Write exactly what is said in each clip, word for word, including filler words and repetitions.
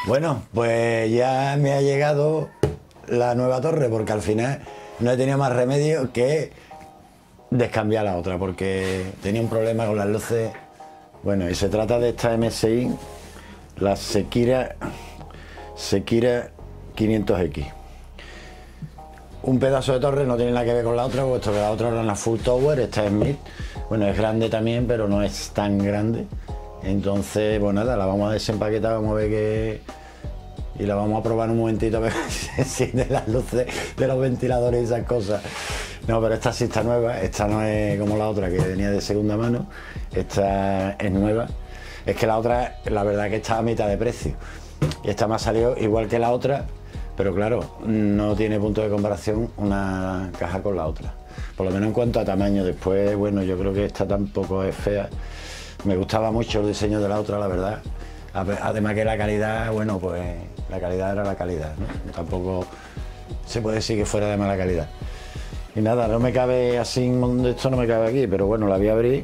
Bueno, pues ya me ha llegado la nueva torre, porque al final no he tenido más remedio que descambiar la otra, porque tenía un problema con las luces. Bueno, y se trata de esta M S I, la Sekira, Sekira quinientos equis. Un pedazo de torre, no tiene nada que ver con la otra, puesto que la otra era una full tower, esta es mid. Bueno, es grande también, pero no es tan grande. Entonces, pues nada, la vamos a desempaquetar, vamos a ver qué... Y la vamos a probar un momentito a ver si de las luces, de los ventiladores y esas cosas. No, pero esta sí está nueva, esta no es como la otra que venía de segunda mano, esta es nueva. Es que la otra, la verdad que está a mitad de precio. Y esta me ha salido igual que la otra, pero claro, no tiene punto de comparación una caja con la otra. Por lo menos en cuanto a tamaño. Después, bueno, yo creo que esta tampoco es fea. Me gustaba mucho el diseño de la otra, la verdad. Además que la calidad, bueno, pues la calidad era la calidad, ¿no? Tampoco se puede decir que fuera de mala calidad. Y nada, no me cabe así, esto no me cabe aquí, pero bueno, la voy a abrir.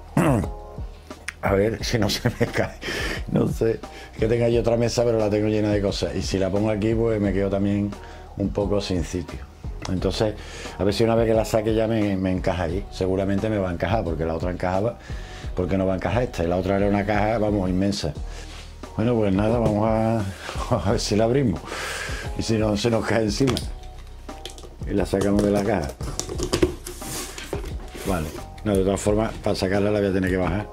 A ver si no se me cae. No sé, que tenga yo otra mesa, pero la tengo llena de cosas. Y si la pongo aquí, pues me quedo también un poco sin sitio. Entonces, a ver si una vez que la saque ya me, me encaja ahí. Seguramente me va a encajar, porque la otra encajaba. Porque no va a encajar esta. Y la otra era una caja, vamos, inmensa. Bueno, pues nada, vamos a, a ver si la abrimos. Y si no, se nos cae encima. Y la sacamos de la caja. Vale. No, de todas formas, para sacarla la voy a tener que bajar.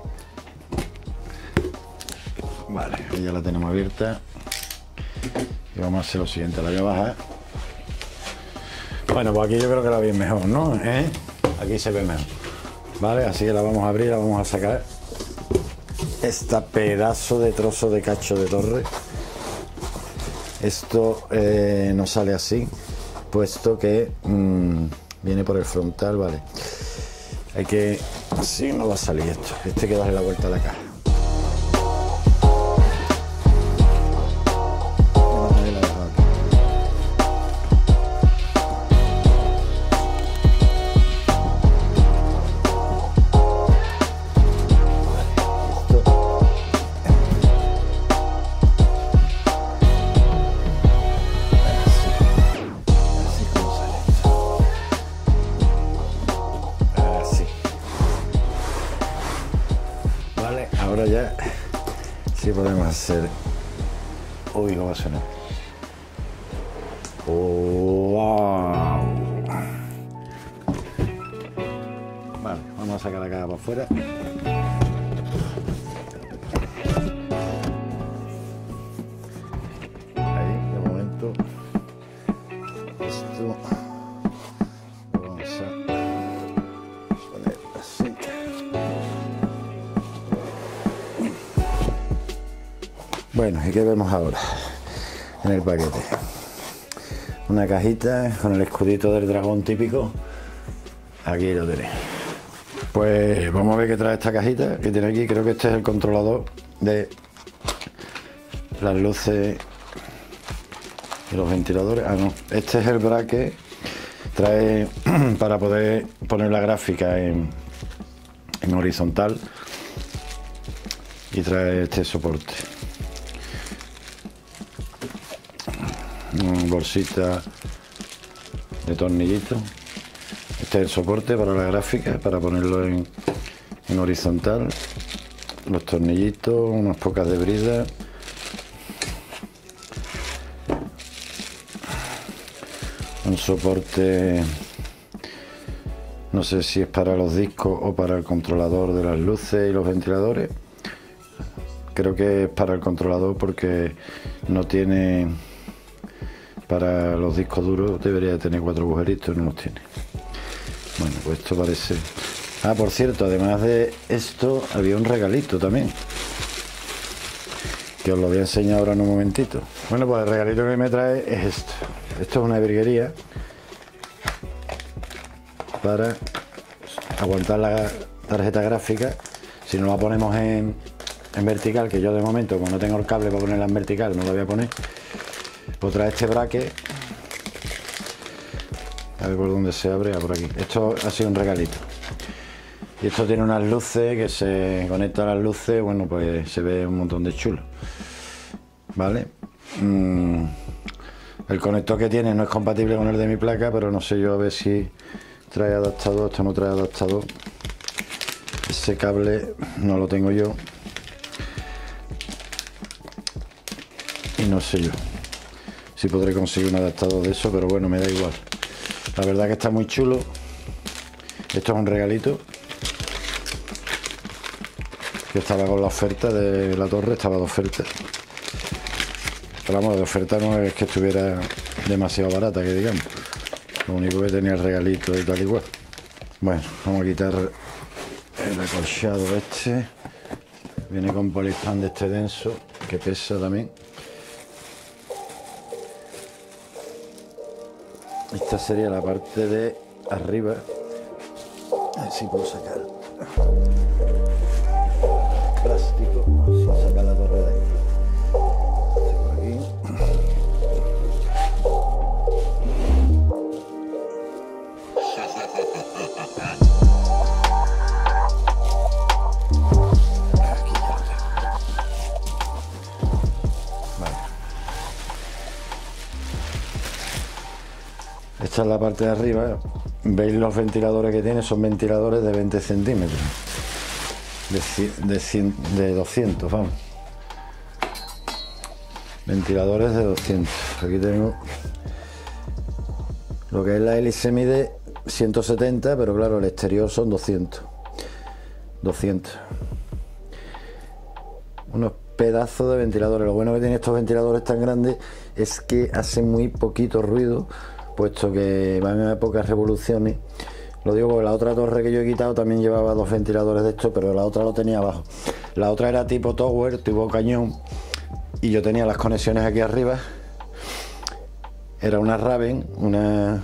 Vale, ya la tenemos abierta. Y vamos a hacer lo siguiente, la voy a bajar. Bueno, pues aquí yo creo que la veis mejor, ¿no? ¿Eh? Aquí se ve mejor. Vale, así que la vamos a abrir, la vamos a sacar. Esta pedazo de trozo de cacho de torre. Esto eh, no sale así, puesto que mmm, viene por el frontal, vale. Hay que... Así no va a salir esto. Este hay que darle la vuelta a la caja. Ahora ya sí podemos hacer... Uy, ¿cómo va a sonar? Oh, wow. Vale, vamos a sacar la caja para afuera. Ahí, de momento. Esto lo vamos a poner así. Bueno, ¿y qué vemos ahora en el paquete? Una cajita con el escudito del dragón típico. Aquí lo tenéis. Pues vamos a ver qué trae esta cajita que tiene aquí. Creo que este es el controlador de las luces y los ventiladores. Ah, no. Este es el bracket. Trae para poder poner la gráfica en, en horizontal. Y trae este soporte. Bolsita de tornillitos. Este es el soporte para la gráfica, para ponerlo en, en horizontal. Los tornillitos, unas pocas de brida. Un soporte, no sé si es para los discos o para el controlador de las luces y los ventiladores. Creo que es para el controlador porque no tiene... Para los discos duros debería de tener cuatro agujeritos, no los tiene. Bueno, pues esto parece... Ah, por cierto, además de esto había un regalito también, que os lo voy a enseñar ahora en un momentito. Bueno, pues el regalito que me trae es esto. Esto es una virguería para aguantar la tarjeta gráfica. Si no la ponemos en, en vertical, que yo de momento, como no tengo el cable para ponerla en vertical, no la voy a poner. Pues trae este bracket. A ver por dónde se abre. Ah, por aquí. Esto ha sido un regalito. Y esto tiene unas luces que se conectan a las luces. Bueno, pues se ve un montón de chulo. ¿Vale? mmm, el conector que tiene no es compatible con el de mi placa, pero no sé yo a ver si trae adaptador. Esto no trae adaptador. Ese cable no lo tengo yo. Y no sé yo si podré conseguir un adaptador de eso, pero bueno, me da igual. La verdad que está muy chulo. Esto es un regalito que estaba con la oferta de la torre, estaba de oferta. Pero vamos, de oferta no es que estuviera demasiado barata, que digamos. Lo único que tenía el regalito y tal igual. Bueno, vamos a quitar el acolchado este. Viene con polipán de este denso, que pesa también. Esta sería la parte de arriba. A ver si puedo sacar plástico sin sacar la torre de ahí. Por aquí. Aquí ya. Vale. Esta es la parte de arriba. Veis los ventiladores que tiene, son ventiladores de veinte centímetros, de, de, cien, de doscientos, vamos. Ventiladores de doscientos. Aquí tengo lo que es la hélice, mide ciento setenta, pero claro, el exterior son doscientos. doscientos. Unos pedazos de ventiladores. Lo bueno que tienen estos ventiladores tan grandes es que hacen muy poquito ruido, puesto que van a pocas revoluciones. Lo digo porque la otra torre que yo he quitado también llevaba dos ventiladores de estos, pero la otra lo tenía abajo. La otra era tipo tower, tipo cañón, y yo tenía las conexiones aquí arriba. Era una Raven, una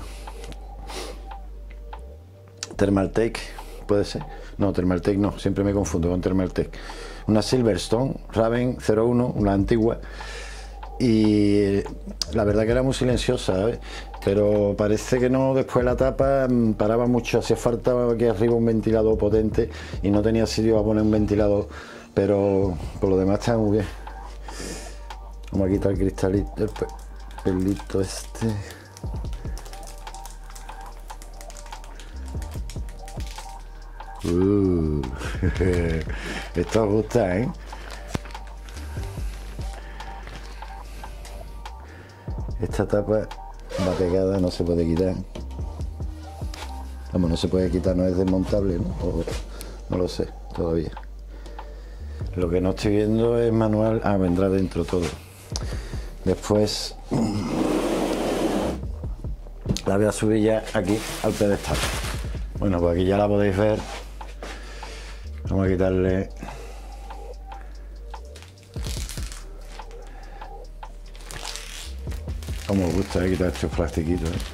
Thermaltake, puede ser. No, Thermaltake no, siempre me confundo con Thermaltake. Una Silverstone Raven cero uno, una antigua. Y la verdad que era muy silenciosa, ¿sabes? Pero parece que no, después la tapa paraba mucho, hacía falta aquí arriba un ventilador potente y no tenía sitio a poner un ventilador, pero por lo demás está muy bien. Vamos a quitar el cristalito, el pelito este. Uh, esto os gusta, ¿eh? Esta tapa va pegada, no se puede quitar. Vamos, no se puede quitar, no es desmontable, ¿no? O, no lo sé todavía. Lo que no estoy viendo es manual. Ah, vendrá dentro todo. Después la voy a subir ya aquí al pedestal. Bueno, pues aquí ya la podéis ver. Vamos a quitarle como os gusta, eh, quitar estos plastiquitos, eh.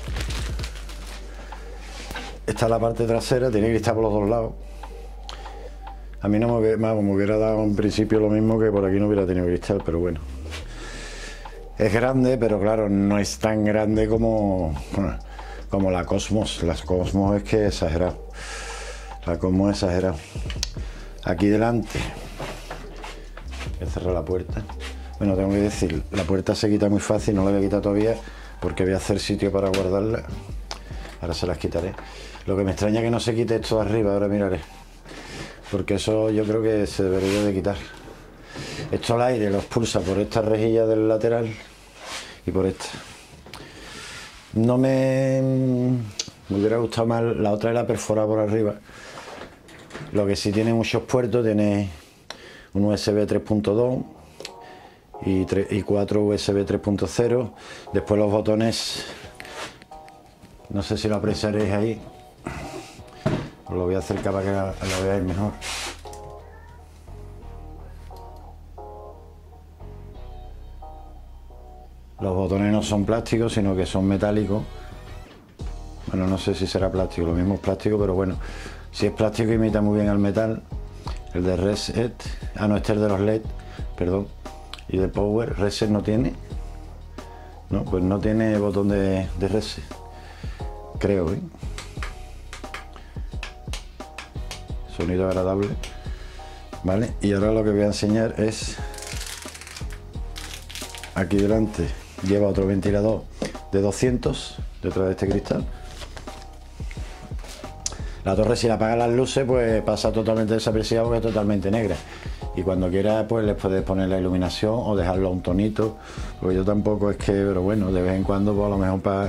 Esta es la parte trasera, tiene cristal por los dos lados. A mí no me hubiera, me hubiera dado en principio lo mismo, que por aquí no hubiera tenido cristal, pero bueno. Es grande, pero claro, no es tan grande como, como la Cosmos. La Cosmos es que es exagerado. La Cosmos es exagerado. Aquí delante voy a cerrar la puerta. Bueno, tengo que decir, la puerta se quita muy fácil, no la voy a quitar todavía porque voy a hacer sitio para guardarla. Ahora se las quitaré. Lo que me extraña es que no se quite esto de arriba, ahora miraré. Porque eso yo creo que se debería de quitar. Esto el aire lo expulsa por esta rejilla del lateral y por esta. No me, me hubiera gustado más, la otra era perforada por arriba. Lo que sí tiene muchos puertos, tiene un U S B tres punto dos y, y cuatro U S B tres punto cero. Después los botones, no sé si lo apreciaréis ahí. Os lo voy a acercar para que lo veáis mejor. Los botones no son plásticos, sino que son metálicos. Bueno, no sé si será plástico, lo mismo es plástico, pero bueno, si es plástico imita muy bien al metal. El de reset, ah no, este es el de los L E D, perdón. Y de power, reset no tiene. No, pues no tiene botón de, de reset, creo, ¿eh? Sonido agradable, ¿vale? Y ahora lo que voy a enseñar es aquí delante lleva otro ventilador de doscientos detrás de este cristal. La torre, si la apagan las luces, pues pasa totalmente desapercibida porque es totalmente negra. Y cuando quieras, pues les puedes poner la iluminación o dejarlo a un tonito. Porque yo tampoco es que, pero bueno, de vez en cuando, pues a lo mejor para,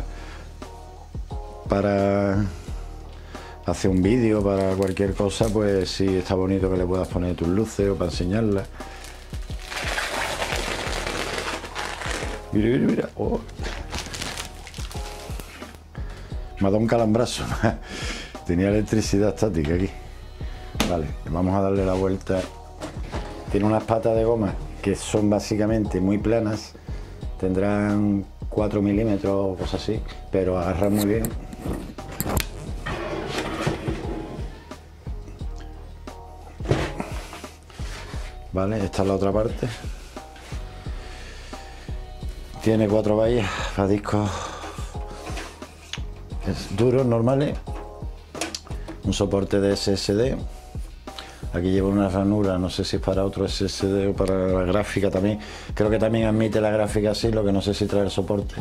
para hacer un vídeo, para cualquier cosa, pues sí está bonito que le puedas poner tus luces o para enseñarlas. Mira, mira, mira. Oh. Me ha dado un calambrazo. Tenía electricidad estática aquí. Vale, vamos a darle la vuelta. Tiene unas patas de goma que son básicamente muy planas. Tendrán cuatro milímetros o cosas así, pero agarran muy bien. Vale, esta es la otra parte. Tiene cuatro vallas para discos duros, normales. Un soporte de S S D. Aquí lleva una ranura, no sé si es para otro S S D o para la gráfica también. Creo que también admite la gráfica así, lo que no sé si trae el soporte.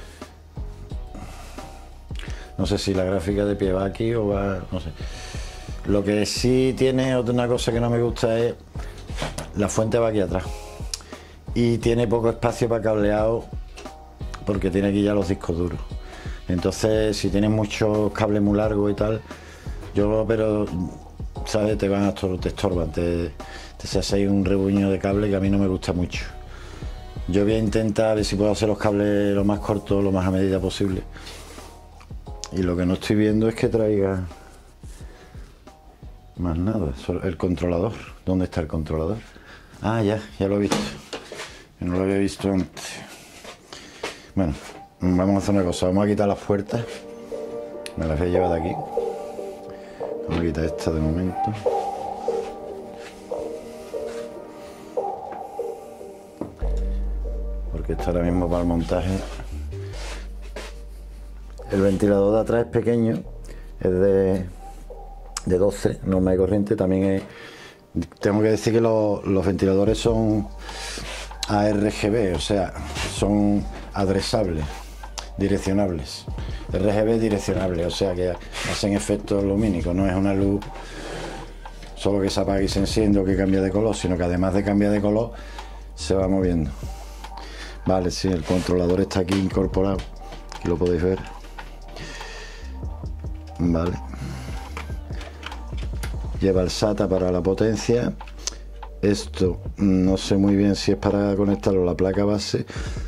No sé si la gráfica de pie va aquí o va, no sé. Lo que sí tiene, otra cosa que no me gusta es la fuente va aquí atrás. Y tiene poco espacio para cableado porque tiene aquí ya los discos duros. Entonces, si tienes muchos cables muy largos y tal, yo, pero, ¿sabes? Te van a te estorban, te, te se hace ahí un rebuño de cable que a mí no me gusta mucho. Yo voy a intentar ver si puedo hacer los cables lo más cortos, lo más a medida posible. Y lo que no estoy viendo es que traiga más nada. El controlador. ¿Dónde está el controlador? Ah, ya, ya lo he visto. No lo había visto antes. Bueno, vamos a hacer una cosa. Vamos a quitar las puertas. Me las voy a llevar de aquí. Vamos a quitar esta de momento. Porque esto ahora mismo para el montaje. El ventilador de atrás es pequeño. Es de, de doce, norma de corriente. También es... Tengo que decir que los, los ventiladores son A R G B, o sea, son adresables, direccionables. R G B direccionable, o sea que hacen efectos lumínicos, no es una luz solo que se apaga y se enciende o que cambia de color, sino que además de cambiar de color se va moviendo. Vale, sí, el controlador está aquí incorporado, aquí lo podéis ver. Vale. Lleva el SATA para la potencia. Esto no sé muy bien si es para conectarlo a la placa base.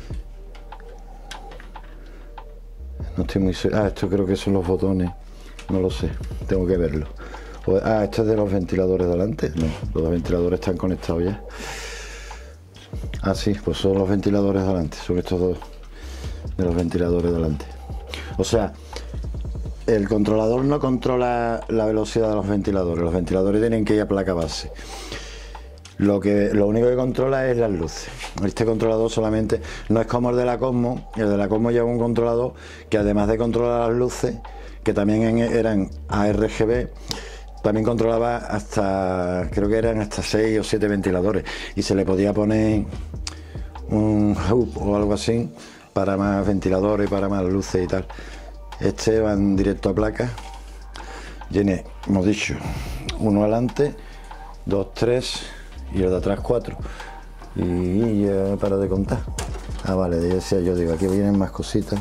No estoy muy seguro. Ah, esto creo que son los botones. No lo sé, tengo que verlo. Ah, esto es de los ventiladores delante. No, los ventiladores están conectados ya. Ah, sí, pues son los ventiladores delante. Son estos dos de los ventiladores delante. O sea, el controlador no controla la velocidad de los ventiladores. Los ventiladores tienen que ir a placa base. Lo, que, lo único que controla es las luces. Este controlador solamente no es como el de la Cosmo. El de la Cosmo lleva un controlador que, además de controlar las luces, que también eran A R G B, también controlaba hasta, creo que eran hasta seis o siete ventiladores, y se le podía poner un hub o algo así para más ventiladores y para más luces y tal. Este va en directo a placa. Tiene, hemos dicho, uno adelante, dos, tres y el de atrás cuatro. Y ya para de contar. Ah, vale, ya decía yo, digo, aquí vienen más cositas.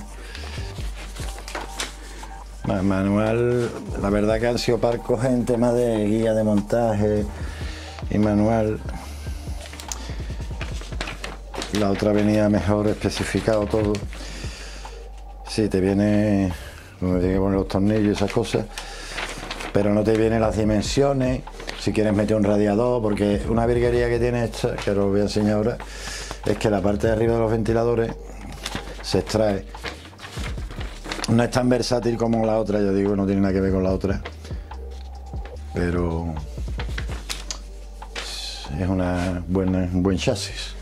Manual, la verdad que han sido parcos en tema de guía de montaje y manual. La otra venía mejor especificado todo. Sí, te viene, donde tiene que poner los tornillos y esas cosas, pero no te vienen las dimensiones, si quieres meter un radiador, porque una virguería que tiene esta, que os lo voy a enseñar ahora, es que la parte de arriba de los ventiladores se extrae. No es tan versátil como la otra, yo digo, no tiene nada que ver con la otra, pero es una buena, un buen chasis.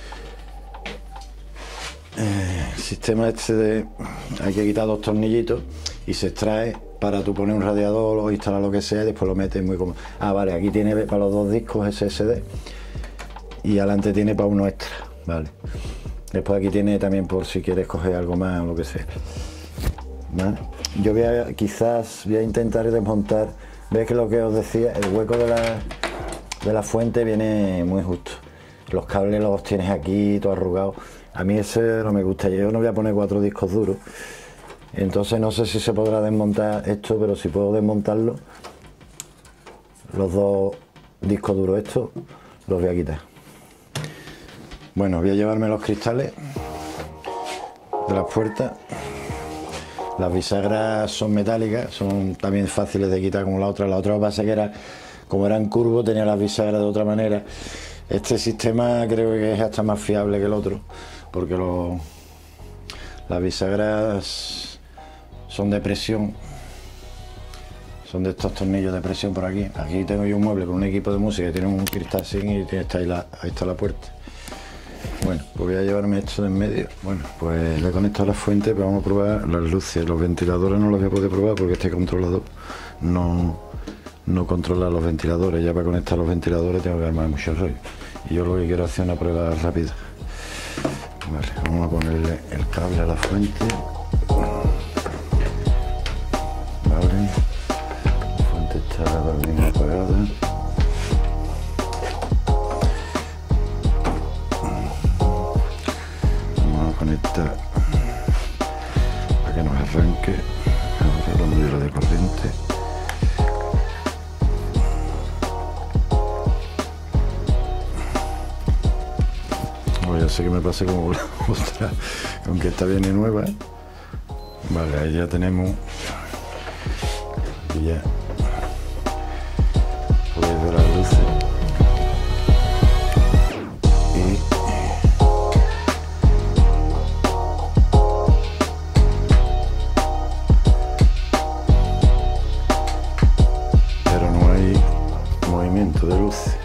Eh, el sistema este de hay que quitar dos tornillitos y se extrae para tú poner un radiador o instalar lo que sea y después lo metes muy cómodo. Ah, vale, aquí tiene para los dos discos S S D y adelante tiene para uno extra, vale. Después aquí tiene también por si quieres coger algo más o lo que sea. ¿Vale? Yo voy a, quizás voy a intentar desmontar. Ves que lo que os decía, el hueco de la, de la fuente viene muy justo. Los cables los tienes aquí, todo arrugado. A mí ese no me gusta. Yo no voy a poner cuatro discos duros. Entonces no sé si se podrá desmontar esto, pero si puedo desmontarlo, los dos discos duros estos los voy a quitar. Bueno, voy a llevarme los cristales de las puertas. Las bisagras son metálicas, son también fáciles de quitar como la otra. La otra pasa que era, como eran curvos, tenía las bisagras de otra manera. Este sistema creo que es hasta más fiable que el otro, porque lo, las bisagras son de presión, son de estos tornillos de presión por aquí. Aquí tengo yo un mueble con un equipo de música que tiene un cristal así y tiene, está ahí, la, ahí está la puerta. Bueno, pues voy a llevarme esto de en medio. Bueno, pues le he conectado a la fuente, pero vamos a probar las luces. Los ventiladores no los voy a poder probar porque este controlador no, no controla los ventiladores. Ya para conectar los ventiladores tengo que armar mucho rollo. Y yo lo que quiero hacer es una prueba rápida. Vale, vamos a ponerle el cable a la fuente. Vale, la fuente está bien apagada. Conectar para que nos arranque. Ahora lo modelo de corriente. Oh, ya sé que me pase como la otra, aunque esta viene nueva. Vale, ahí ya tenemos. Y ya podéis ver las luces. De luces.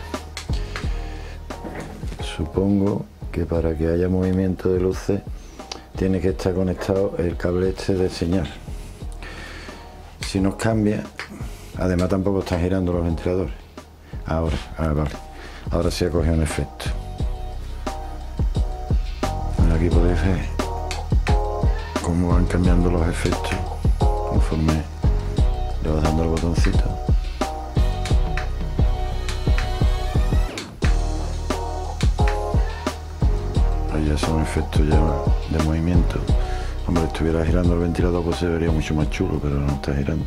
Supongo que para que haya movimiento de luces tiene que estar conectado el cable este de señal. Si nos cambia, además tampoco están girando los ventiladores. Ahora, ah, vale. Ahora sí ha cogido un efecto. Aquí podéis ver cómo van cambiando los efectos conforme le vas dando el botoncito. Ya son efectos ya de movimiento. Hombre, estuviera girando el ventilador pues se vería mucho más chulo, pero no está girando.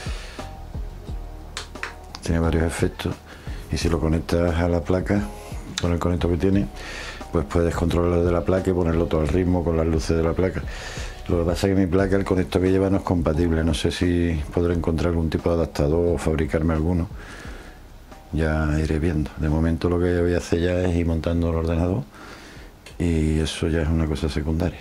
Tiene varios efectos y si lo conectas a la placa con el conector que tiene, pues puedes controlar de la placa y ponerlo todo al ritmo con las luces de la placa. Lo que pasa es que mi placa, el conector que lleva no es compatible. No sé si podré encontrar algún tipo de adaptador o fabricarme alguno. Ya iré viendo. De momento lo que voy a hacer ya es ir montando el ordenador. Y eso ya es una cosa secundaria.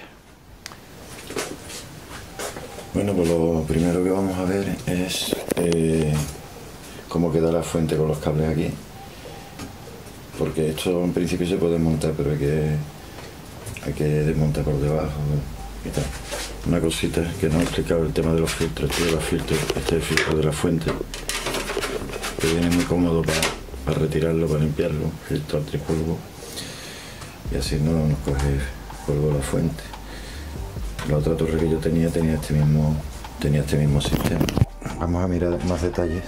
Bueno, pues lo primero que vamos a ver es eh, cómo queda la fuente con los cables aquí. Porque esto en principio se puede desmontar, pero hay que, hay que desmontar por debajo y tal. Una cosita que no he explicado, el tema de los filtros. Este, de los filtros, este es el filtro de la fuente, que viene muy cómodo para, para retirarlo, para limpiarlo, filtro antipolvo. Y así no nos coge polvo la fuente. La otra torre que yo tenía tenía este mismo, tenía este mismo sistema. Vamos a mirar más detalles.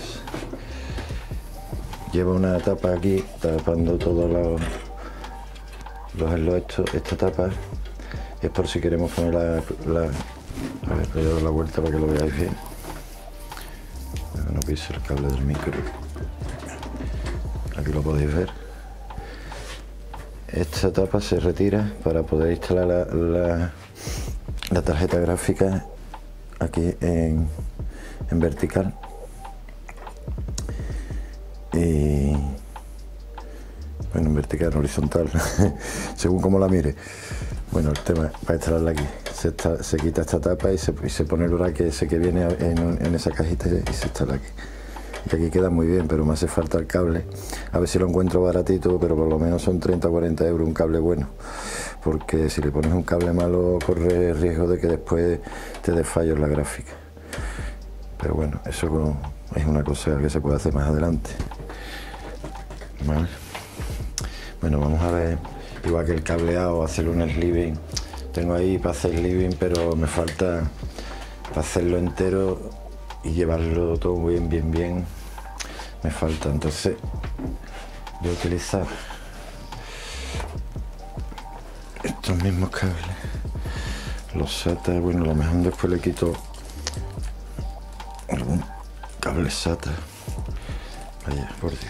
Lleva una tapa aquí tapando todos los, los estos. Esta tapa es por si queremos poner la... la a ver, voy a dar la vuelta para que lo veáis bien. Para que no pise el cable del micro. Aquí lo podéis ver. Esta tapa se retira para poder instalar la, la, la tarjeta gráfica aquí en, en vertical. Y bueno, en vertical, en horizontal, según como la mire. Bueno, el tema para instalarla aquí. Se, está, se quita esta tapa y se, y se pone el oraque ese que viene en, en esa cajita y se instala aquí. Y aquí queda muy bien, pero me hace falta el cable. A ver si lo encuentro baratito, pero por lo menos son treinta o cuarenta euros un cable bueno. Porque si le pones un cable malo, corre el riesgo de que después te dé fallos la gráfica. Pero bueno, eso es una cosa que se puede hacer más adelante. ¿Vale? Bueno, vamos a ver igual que el cableado, hacerlo un sleeving. Tengo ahí para hacer living, pero me falta para hacerlo entero y llevarlo todo bien, bien, bien. Me falta, entonces voy a utilizar estos mismos cables, los SATA. Bueno, a lo mejor después le quito algún cable SATA. Vaya, por Dios.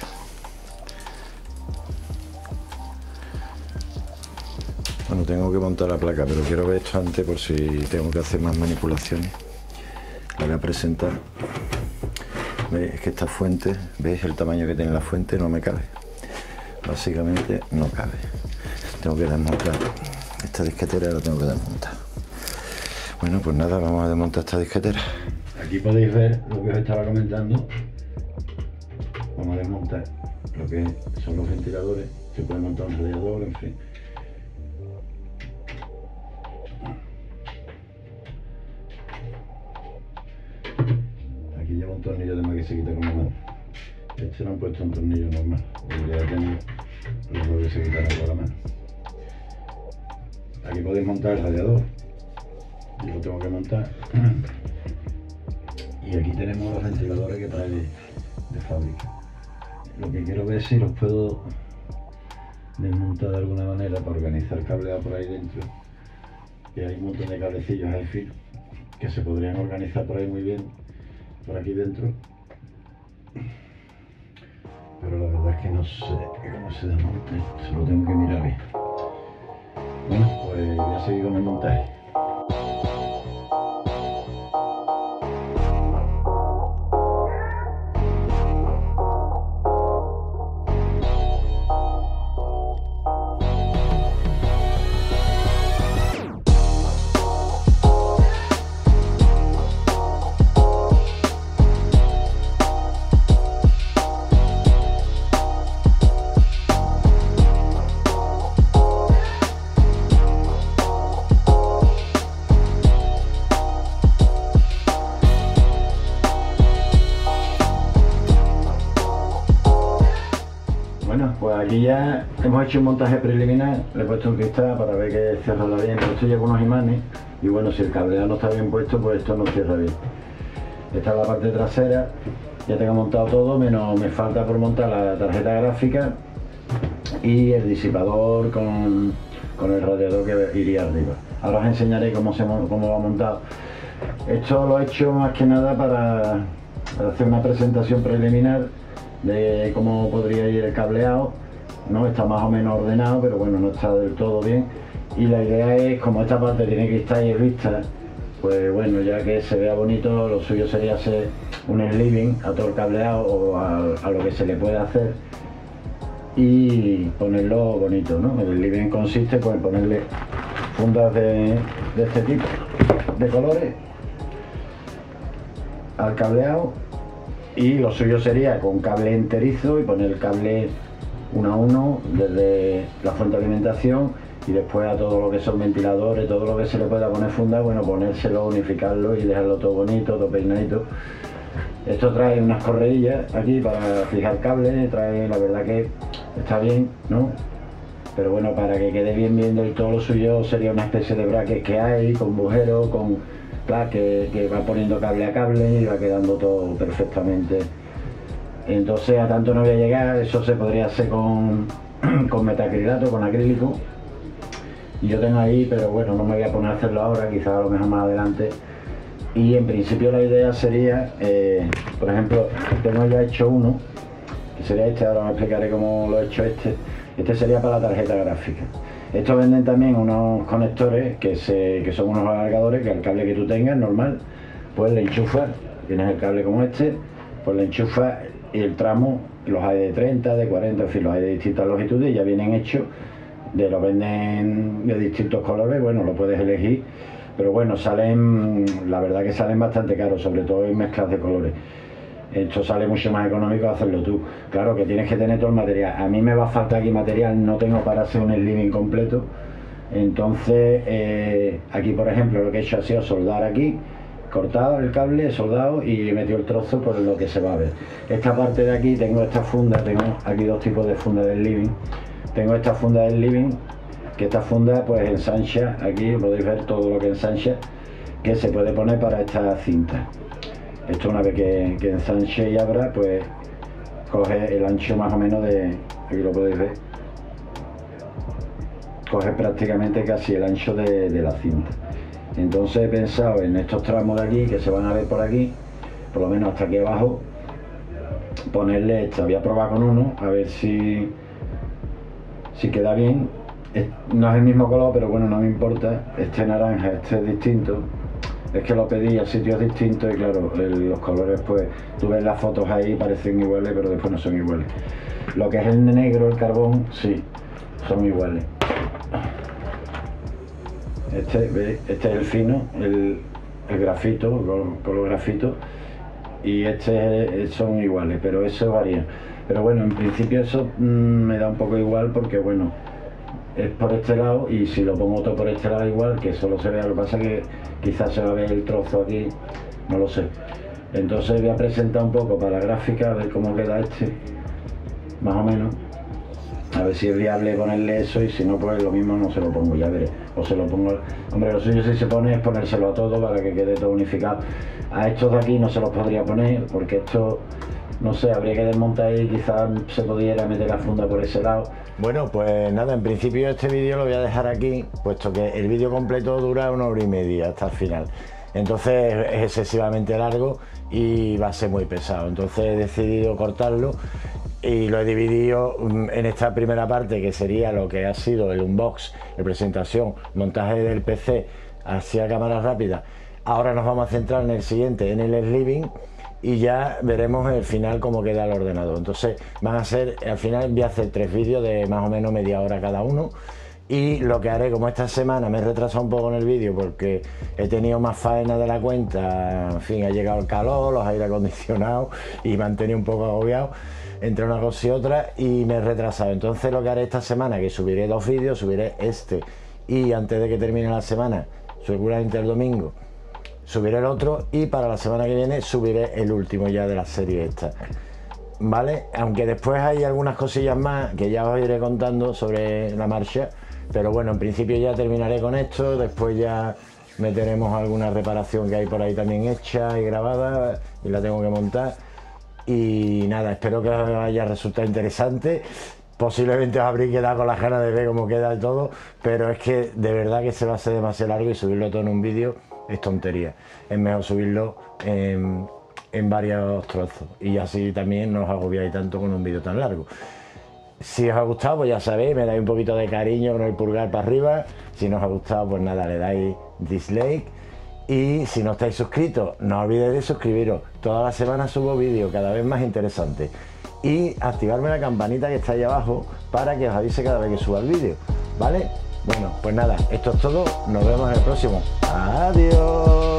Bueno, tengo que montar la placa, pero quiero ver esto antes por si tengo que hacer más manipulaciones. La voy a presentar. ¿Veis? Es que esta fuente, ¿veis el tamaño que tiene la fuente? No me cabe. Básicamente no cabe. Tengo que desmontar. Esta disquetera la tengo que desmontar. Bueno, pues nada, vamos a desmontar esta disquetera. Aquí podéis ver lo que os estaba comentando. Vamos a desmontar lo que son los ventiladores. Se puede montar un radiador, en fin. Aquí lleva un tornillo de más que se quita con la mano. Este le han puesto un tornillo normal. Debería tener los dos que se quitan con la mano. Aquí podéis montar el radiador. Yo lo tengo que montar. Y aquí tenemos los ventiladores que trae de, de fábrica. Lo que quiero ver es si los puedo desmontar de alguna manera para organizar cableado por ahí dentro. Que hay un montón de cablecillos al filo que se podrían organizar por ahí muy bien, por aquí dentro. Pero la verdad es que no sé cómo se desmonta, se lo tengo que mirar bien. Bueno, pues voy a seguir con el montaje. Bueno, pues aquí ya hemos hecho un montaje preliminar, le he puesto un cristal para ver que cierra bien, pero esto lleva unos imanes y bueno, si el cableado no está bien puesto, pues esto no cierra bien. Esta es la parte trasera, ya tengo montado todo, menos me falta por montar la tarjeta gráfica y el disipador con, con el radiador que iría arriba. Ahora os enseñaré cómo, se, cómo va montado. Esto lo he hecho más que nada para, para hacer una presentación preliminar de cómo podría ir el cableado, ¿no? Está más o menos ordenado, pero bueno, no está del todo bien. Y la idea es, como esta parte tiene que estar ahí vista, pues bueno, ya que se vea bonito, lo suyo sería hacer un sleeving a todo el cableado o a, a lo que se le puede hacer y ponerlo bonito, ¿no? El sleeving consiste pues, en ponerle fundas de, de este tipo, de colores, al cableado. Y lo suyo sería con cable enterizo y poner el cable uno a uno desde la fuente de alimentación y después a todo lo que son ventiladores, todo lo que se le pueda poner funda, bueno, ponérselo, unificarlo y dejarlo todo bonito, todo peinadito. Esto trae unas correillas aquí para fijar cables, trae, la verdad que está bien, ¿no? Pero bueno, para que quede bien bien del todo, lo suyo sería una especie de bracket que hay, con bujeros, con que, que va poniendo cable a cable y va quedando todo perfectamente. Entonces a tanto no voy a llegar, eso se podría hacer con, con metacrilato, con acrílico. Y yo tengo ahí, pero bueno, no me voy a poner a hacerlo ahora, quizás a lo mejor más adelante. Y en principio la idea sería, eh, por ejemplo, tengo ya hecho uno, que sería este, ahora os explicaré cómo lo he hecho este. Este sería para la tarjeta gráfica. Estos venden también unos conectores que, se, que son unos alargadores que al cable que tú tengas, normal, pues le enchufas, tienes el cable como este, pues le enchufas y el tramo, los hay de treinta, de cuarenta, en fin, los hay de distintas longitudes y ya vienen hechos, de los venden de distintos colores, bueno, lo puedes elegir, pero bueno, salen, la verdad que salen bastante caros, sobre todo en mezclas de colores. Esto sale mucho más económico hacerlo tú. Claro que tienes que tener todo el material. A mí me va a faltar aquí material, no tengo para hacer un sleeving completo. Entonces, eh, aquí por ejemplo lo que he hecho ha sido soldar aquí, cortado el cable, soldado y he metido el trozo por lo que se va a ver. Esta parte de aquí tengo esta funda, tengo aquí dos tipos de funda del sleeving. Tengo esta funda del sleeving que esta funda pues ensancha, aquí podéis ver todo lo que ensancha, que se puede poner para esta cinta. Esto una vez que, que ensanche y abra, pues coge el ancho más o menos de, aquí lo podéis ver, coge prácticamente casi el ancho de, de la cinta. Entonces he pensado en estos tramos de aquí que se van a ver por aquí, por lo menos hasta aquí abajo, ponerle esta. Voy a probar con uno a ver si si queda bien. No es el mismo color, pero bueno, no me importa. Este naranja, este es distinto. Es que lo pedí a sitios distintos y claro, el, los colores, pues tú ves las fotos ahí, parecen iguales, pero después no son iguales. Lo que es el negro, el carbón, sí, son iguales. Este, este es el fino, el, el grafito, color, color grafito, y este son iguales, pero eso varía. Pero bueno, en principio eso mmm, me da un poco igual porque bueno, es por este lado, y si lo pongo todo por este lado igual, que solo se vea, lo que pasa es que quizás se va a ver el trozo aquí, no lo sé. Entonces voy a presentar un poco para la gráfica, a ver cómo queda este, más o menos. A ver si es viable ponerle eso, y si no, pues lo mismo no se lo pongo, ya veré. O se lo pongo, hombre, lo suyo si se pone es ponérselo a todo para que quede todo unificado. A estos de aquí no se los podría poner, porque esto, no sé, habría que desmontar y quizás se pudiera meter la funda por ese lado. Bueno, pues nada, en principio este vídeo lo voy a dejar aquí, puesto que el vídeo completo dura una hora y media hasta el final. Entonces es excesivamente largo y va a ser muy pesado. Entonces he decidido cortarlo y lo he dividido en esta primera parte, que sería lo que ha sido el unbox, la presentación, montaje del P C hacia cámara rápida. Ahora nos vamos a centrar en el siguiente, en el living, y ya veremos el final cómo queda el ordenador. Entonces van a ser, al final voy a hacer tres vídeos de más o menos media hora cada uno, y lo que haré, como esta semana me he retrasado un poco en el vídeo porque he tenido más faena de la cuenta, en fin, ha llegado el calor, los aire acondicionados y me han tenido un poco agobiado entre una cosa y otra, y me he retrasado. Entonces lo que haré esta semana, que subiré dos vídeos, subiré este y antes de que termine la semana, seguramente el domingo, subiré el otro, y para la semana que viene subiré el último ya de la serie esta, ¿vale? Aunque después hay algunas cosillas más que ya os iré contando sobre la marcha, pero bueno, en principio ya terminaré con esto. Después ya meteremos alguna reparación que hay por ahí también hecha y grabada, y la tengo que montar. Y nada, espero que os haya resultado interesante. Posiblemente os habréis quedado con las ganas de ver cómo queda todo, pero es que de verdad que se va a hacer demasiado largo, y subirlo todo en un vídeo es tontería. Es mejor subirlo en, en varios trozos, y así también no os agobiáis tanto con un vídeo tan largo. Si os ha gustado, pues ya sabéis, me dais un poquito de cariño con el pulgar para arriba. Si no os ha gustado, pues nada, le dais dislike. Y si no estáis suscritos, no olvidéis de suscribiros. Toda la semana subo vídeos cada vez más interesantes. Y activarme la campanita que está ahí abajo para que os avise cada vez que suba el vídeo, ¿vale? Bueno, pues nada, esto es todo. Nos vemos en el próximo. Adiós.